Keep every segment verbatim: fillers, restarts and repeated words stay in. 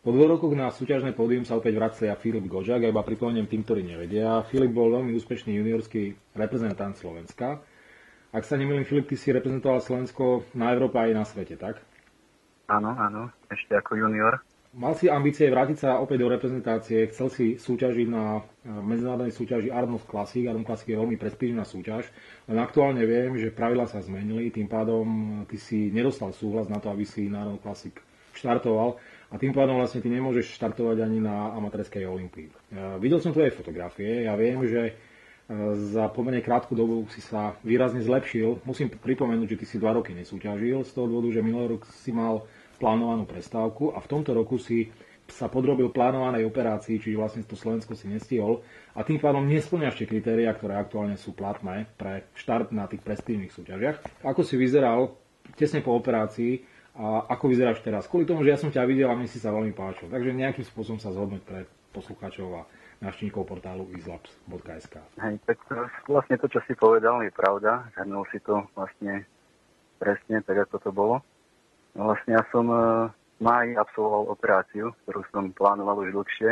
Po dvoch rokoch na súťažné pódium sa opäť vracia Filip Gožák, a iba pripomeniem tým, ktorí nevedia. Filip bol veľmi úspešný juniorský reprezentant Slovenska. Ak sa nemýlim, Filip, ty si reprezentoval Slovensko na Európe aj na svete, tak? Áno, áno, ešte ako junior. Mal si ambície vrátiť sa opäť do reprezentácie, chcel si súťažiť na medzinárodnej súťaži Arnold Classic. Arnold Classic je veľmi prestížna súťaž, len aktuálne viem, že pravidlá sa zmenili, tým pádom ty si nedostal súhlas na to, aby si na Arnold Classic štartoval a tým pádom vlastne ty nemôžeš štartovať ani na amatérskej Olympii. Videl som tvoje fotografie, ja viem, že za pomerne krátku dobu si sa výrazne zlepšil. Musím pripomenúť, že ty si dva roky nesúťažil, z toho dôvodu, že minulý rok si mal plánovanú prestávku a v tomto roku si sa podrobil plánovanej operácii, čiže vlastne to Slovensko si nestihol a tým pádom nesplňaš tie kritériá, ktoré aktuálne sú platné pre štart na tých prestížnych súťažiach. Ako si vyzeral tesne po operácii a ako vyzeráš teraz? Kvôli tomu, že ja som ťa videl a mne si sa veľmi páčil. Takže nejakým spôsobom sa zhodnúť pre poslucháčov a návštevníkov portálu islabs bodka es ká. Hej, tak vlastne to, čo si povedal, je pravda. Zhrnul si to vlastne presne tak, ako to bolo. Vlastne ja som v máji absolvoval operáciu, ktorú som plánoval už dlhšie.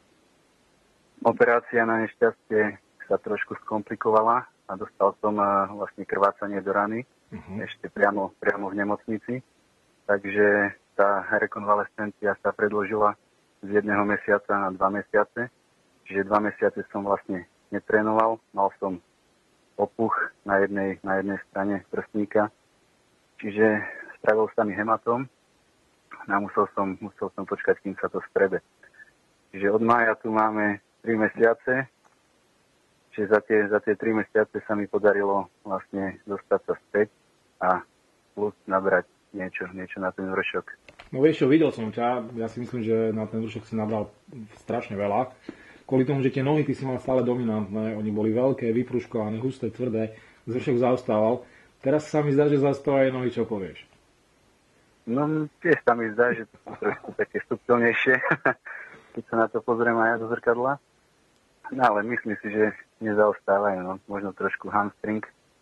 Operácia na nešťastie sa trošku skomplikovala a dostal som vlastne krvácanie do rany, uh-huh. ešte priamo, priamo v nemocnici. Takže tá rekonvalescencia sa predložila z jedného mesiaca na dva mesiace. Čiže dva mesiace som vlastne netrénoval. Mal som opuch na jednej, na jednej strane prstníka. Čiže spravil sa mi hematom a musel som, musel som počkať, kým sa to strebe. Čiže od mája tu máme tri mesiace, čiže za tie, za tie tri mesiace sa mi podarilo vlastne dostať sa späť a plus nabrať niečo, niečo na ten vršok. No vieš čo, videl som ťa, ja si myslím, že na ten vršok si nabral strašne veľa. Kvôli tomu, že tie nohy ty si mal stále dominantné, oni boli veľké, vypruškované, husté, tvrdé, vršok zaostával. Teraz sa mi zdá, že zastávajú nohy, čo povieš? No, tiež sa mi zdá, že to sú trošku také subtilnejšie, keď sa na to pozriem aj ja do zrkadla. No, ale myslím si, že nezaostávajú, no. Možno trošku hamstring.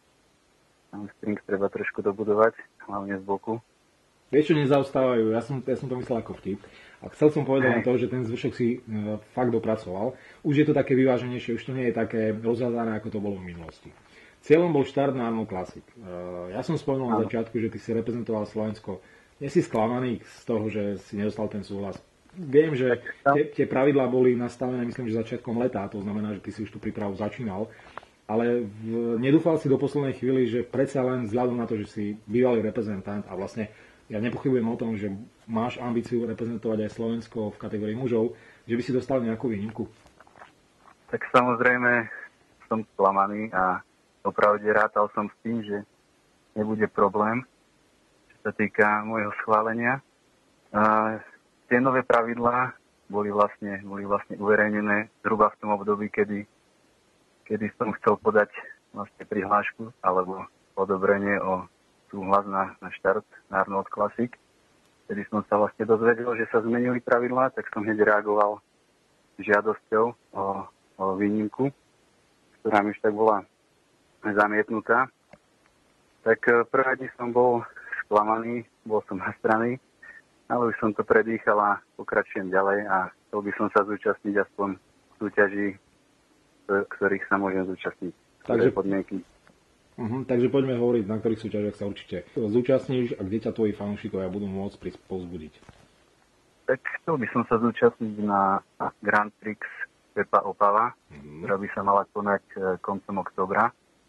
Hamstring treba trošku dobudovať, hlavne z boku. Vieš, čo nezaostávajú? Ja som, ja som to myslel ako vtip. A chcel som povedať na to, že ten zvyšok si e, fakt dopracoval. Už je to také vyváženejšie, už to nie je také rozhádané, ako to bolo v minulosti. Cieľom bol štart na Arnold Classic. E, ja som spomenul na začiatku, že ty si reprezentoval Slovensko. Nie si sklamaný z toho, že si nedostal ten súhlas? Viem, že tie, tie pravidlá boli nastavené, myslím, že začiatkom leta, to znamená, že ty si už tú prípravu začínal, ale v, nedúfal si do poslednej chvíli, že predsa len vzhľadom na to, že si bývalý reprezentant a vlastne ja nepochybujem o tom, že máš ambíciu reprezentovať aj Slovensko v kategórii mužov, že by si dostal nejakú výnimku? Tak samozrejme som sklamaný a opravde rátal som s tým, že nebude problém, čo sa týka môjho schválenia. A tie nové pravidlá boli vlastne, boli vlastne uverejnené zhruba v tom období, kedy, kedy som chcel podať vlastne prihlášku alebo odobrenie o súhlas na, na štart na Arnold Classic. Kedy som sa vlastne dozvedel, že sa zmenili pravidlá, tak som hneď reagoval žiadosťou o, o výnimku, ktorá mi už tak bola zamietnutá. Tak prvé dni som bol sklamaný, bol som nasraný, ale už som to predýchal a pokračujem ďalej a chcel by som sa zúčastniť aspoň v súťaži, ktorých sa môžem zúčastniť. Takže podmienky. Uh-huh, takže poďme hovoriť, na ktorých súťažiach sa určite zúčastníš a kde ťa tvoji fanúšikovia budú môcť prísť povzbudiť. Tak chcel by som sa zúčastniť na Grand Prix Pepa Opava, uh-huh. ktorá by sa mala konať koncom októbra.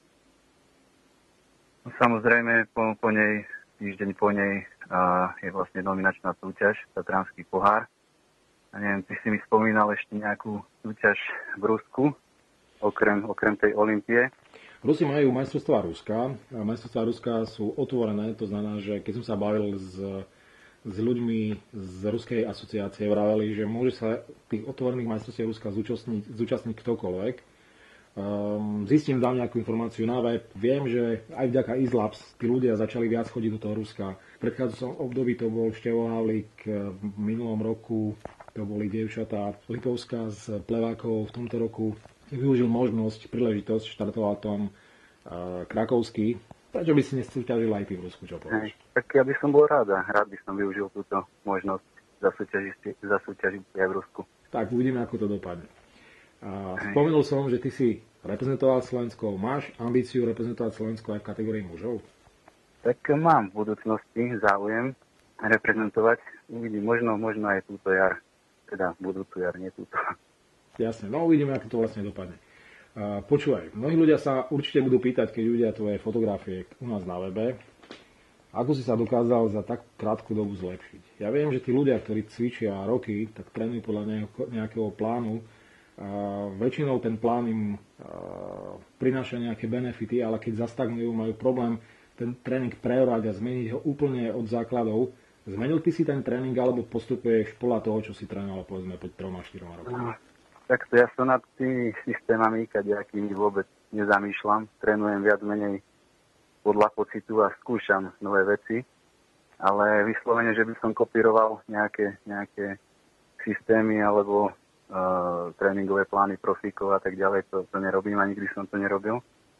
Samozrejme, po, po nej, týždeň po nej uh, je vlastne nominačná súťaž, Tatranský pohár. A neviem, ty si mi spomínal ešte nejakú súťaž v Rusku, okrem, okrem tej Olympie. Rusi majú majstrovstvá Ruska. Majstrovstvá Ruska sú otvorené, to znamená, že keď som sa bavil s, s ľuďmi z Ruskej asociácie, vraveli, že môže sa tých otvorených majstrovstiev Ruska zúčastniť, zúčastniť ktokoľvek. Um, zistím, dám nejakú informáciu na web. Viem, že aj vďaka islabs tí ľudia začali viac chodiť do toho Ruska. V predchádzajúcom období to bol Števo Havlík, v minulom roku to boli dievčatá Lipovská z Plevákov, v tomto roku využil možnosť, príležitosť, štartoval tam uh, Krakovský. Prečo by si nesúťažil aj ty v Rusku, čo povieš? Tak ja by som bol rád a rád by som využil túto možnosť zasúťažiť, zasúťažiť aj v Rusku. Tak uvidíme, ako to dopadne. A spomenul som, že ty si reprezentoval Slovensko. Máš ambíciu reprezentovať Slovensko aj v kategórii mužov? Tak mám v budúcnosti záujem reprezentovať. Uvidím, možno, možno aj túto jar. Teda budúcu jar, nie túto. Jasne, no uvidíme, ako to vlastne dopadne. A počúvaj, mnohí ľudia sa určite budú pýtať, keď vidia tvoje fotografie u nás na webe, ako si sa dokázal za tak krátku dobu zlepšiť. Ja viem, že tí ľudia, ktorí cvičia roky, tak trénujú podľa nejakého plánu. A väčšinou ten plán im prináša nejaké benefity, ale keď zastagnujú, majú problém ten tréning preorať a zmeniť ho úplne od základov. Zmenil ty si ten tréning, alebo postupuješ podľa toho, čo si trénoval, povedzme, pred troma štyri rokmi? No, takto ja sa nad tými systémami, kadejakými vôbec nezamýšľam. Trénujem viac menej podľa pocitu a skúšam nové veci. Ale vyslovene, že by som kopíroval nejaké, nejaké systémy alebo uh, tréningové plány profíkov a tak ďalej, to, to nerobím a nikdy som to nerobil.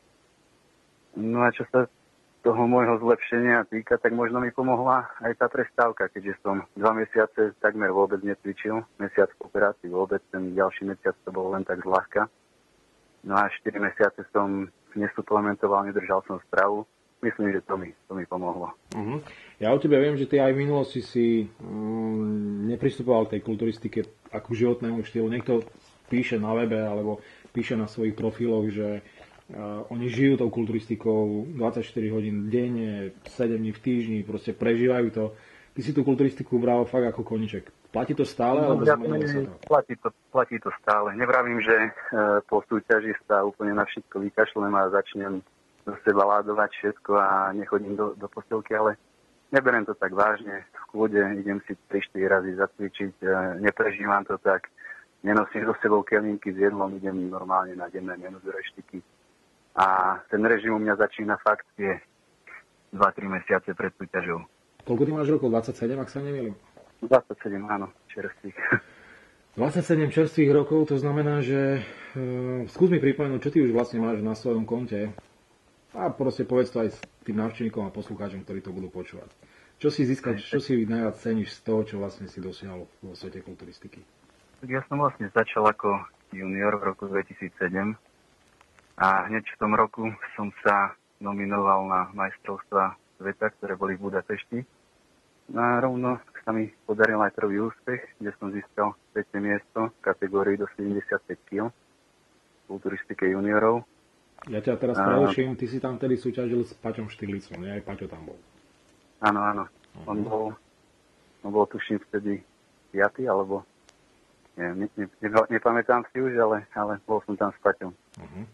No a čo sa toho môjho zlepšenia týka, tak možno mi pomohla aj tá prestávka, keďže som dva mesiace takmer vôbec necvičil, mesiac po operácii vôbec, ten ďalší mesiac to bolo len tak zľahka. No a štyri mesiace som nesuplementoval, nedržal som stravu. Myslím, že to mi, to mi pomohlo. Uh-huh. Ja o tebe viem, že ty aj v minulosti si mm, nepristupoval k tej kulturistike ako životnému štýlu. Niekto píše na webe alebo píše na svojich profiloch, že Uh, oni žijú tou kulturistikou dvadsaťštyri hodín denne, sedem dní v týždni, proste prežívajú to. Ty si tú kulturistiku bral fakt ako koniček. Platí to stále, alebo ja, zmenilo sa to? Platí to? Platí to stále. Nevravím, že uh, po súťaži sa úplne na všetko vykašľujem a začnem do seba ládovať všetko a nechodím do, do postielky, ale neberiem to tak vážne. V kľude idem si tri štyri razy zacvičiť, uh, neprežívam to tak, nenosím so sebou kelnímky s jedlom, idem normálne na denné menu z reštiky. A ten režim u mňa začína fakt tie dva tri mesiace pred súťažou. Koľko ty máš rokov? dvadsaťsedem, ak sa nemýlim? dvadsaťsedem, áno, čerstvých. dvadsaťsedem čerstvých rokov, to znamená, že uh, skús mi pripomenúť, čo ty už vlastne máš na svojom konte a proste povedz to aj s tým návštevníkom a poslucháčom, ktorí to budú počúvať. Čo si získať, čo si najviac ceníš z toho, čo vlastne si dosiahol vo svete kulturistiky? Tak ja som vlastne začal ako junior v roku dvetisícsedem. A hneď v tom roku som sa nominoval na majstrovstvá sveta, ktoré boli v Budapešti. No a rovno sa mi podaril aj prvý úspech, kde som získal tretie miesto v kategórii do sedemdesiatpäť kilogramov v kulturistike juniorov. Ja ťa teraz preruším, ty si tam vtedy súťažil s Paťom Štyrlicom, nie? Aj Paťo tam bol. Áno, áno. Uh-huh. On bol, on bol tuším vtedy piaty, alebo ne, ne, ne, nepamätám si už, ale, ale bol som tam s Paťom. Uh-huh.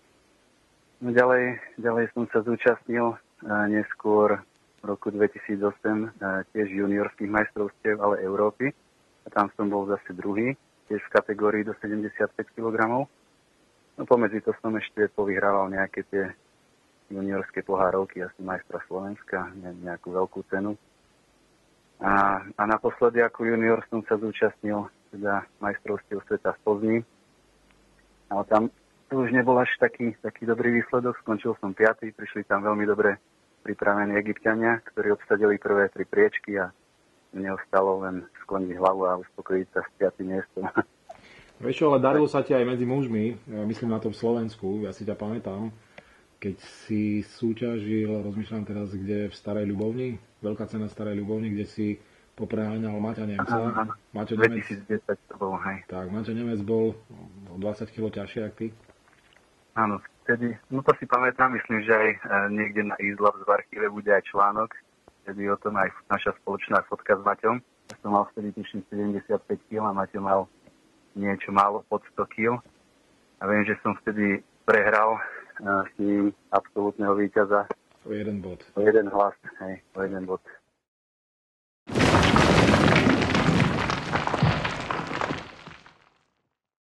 No ďalej, ďalej som sa zúčastnil uh, neskôr v roku dvetisícosem uh, tiež juniorských majstrovstiev, ale Európy. A tam som bol zase druhý, tiež v kategórii do sedemdesiatpäť kilogramov. No pomedzi to som ešte povyhrával nejaké tie juniorské pohárovky, asi majstra Slovenska, ne, nejakú veľkú cenu. A, a naposledy ako junior som sa zúčastnil teda majstrovstiev sveta v Plzni. Ale tam to už nebol až taký, taký dobrý výsledok, skončil som piaty, prišli tam veľmi dobre pripravení Egypťania, ktorí obsadili prvé tri priečky a mne ostalo len skloniť hlavu a uspokojiť sa s piatym miestom. Vieš čo, ale darilo sa ti aj medzi mužmi, ja myslím na tom Slovensku, ja si ťa pamätám, keď si súťažil, rozmýšľam teraz, kde v Starej Ľubovni, veľká cena Starej Ľubovni, kde si popreháňal Maťa Nemca. Áno, Maťo Nemec, dvetisícdesať to bol, hej. Tak, Maťo Nemec bol o dvadsať kilogramov ťažšie, ako ty. Áno, vtedy, no to si pamätám, myslím, že aj e, niekde na Izlab v archíve bude aj článok, vtedy o tom aj naša spoločná fotka s Maťom. Ja som mal vtedy tuším sedemdesiatpäť kilogramov a Maťo mal niečo málo pod sto kilogramov. A viem, že som vtedy prehral e, s ním absolútneho víťaza. O jeden bod. O jeden hlas, hej, o jeden bod.